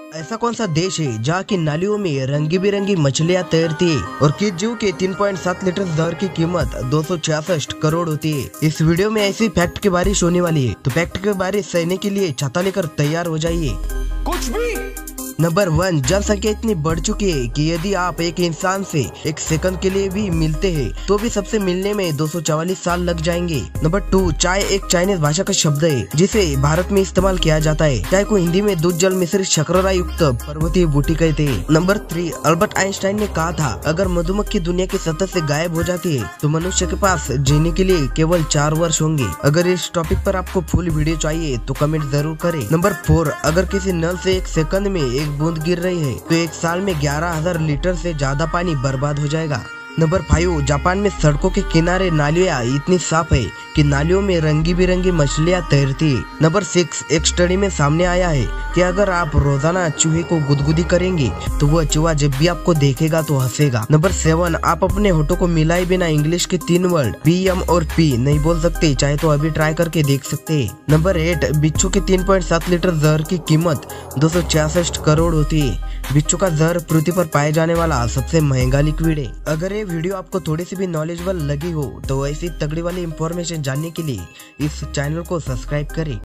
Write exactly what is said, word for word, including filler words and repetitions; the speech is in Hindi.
ऐसा कौन सा देश है जहाँ की नालियों में रंगी बिरंगी मछलियाँ तैरती है और किस जीव के तीन पॉइंट सात लीटर जहर की कीमत दो सौ छियासठ करोड़ होती है। इस वीडियो में ऐसी फैक्ट की बारिश होने वाली है, तो फैक्ट की बारिश सहने के लिए छाता लेकर तैयार हो जाइए। कुछ भी नंबर वन, जनसंख्या इतनी बढ़ चुकी है कि यदि आप एक इंसान से एक सेकंड के लिए भी मिलते हैं तो भी सबसे मिलने में दो सौ चौवालीस साल लग जाएंगे। नंबर टू, चाय एक चाइनीज भाषा का शब्द है जिसे भारत में इस्तेमाल किया जाता है। चाय को हिंदी में दूध जल मिश्रित शर्करा युक्त पर्वतीय बूटी कहते हैं। नंबर थ्री, अल्बर्ट आइंस्टाइन ने कहा था, अगर मधुमक्खी दुनिया की सतह से गायब हो जाती है तो मनुष्य के पास जीने के लिए केवल चार वर्ष होंगे। अगर इस टॉपिक पर आपको फुल वीडियो चाहिए तो कमेंट जरूर करें। नंबर फोर, अगर किसी नल से एक सेकंड में एक बूंद गिर रही है तो एक साल में ग्यारह हजार लीटर से ज्यादा पानी बर्बाद हो जाएगा। नंबर फाइव, जापान में सड़कों के किनारे नालियाँ इतनी साफ है कि नालियों में रंगी बिरंगी मछलियाँ तैरती है। नंबर सिक्स, एक स्टडी में सामने आया है कि अगर आप रोजाना चूहे को गुदगुदी करेंगे तो वह चूहा जब भी आपको देखेगा तो हंसेगा। नंबर सेवन, आप अपने होठों को मिलाए बिना इंग्लिश के तीन वर्ड बी एम और पी नहीं बोल सकते, चाहे तो अभी ट्राई करके देख सकते हैं। नंबर एट, बिच्छू के तीन पॉइंट सात लीटर जहर की कीमत दो सौ छियासठ करोड़ होती है। बिच्छू का जहर पृथ्वी पर पाए जाने वाला सबसे महंगा लिक्विड है। अगर ये वीडियो आपको थोड़ी सी भी नॉलेजेबल लगी हो तो ऐसी तगड़ी वाली इंफॉर्मेशन जानने के लिए इस चैनल को सब्सक्राइब करें।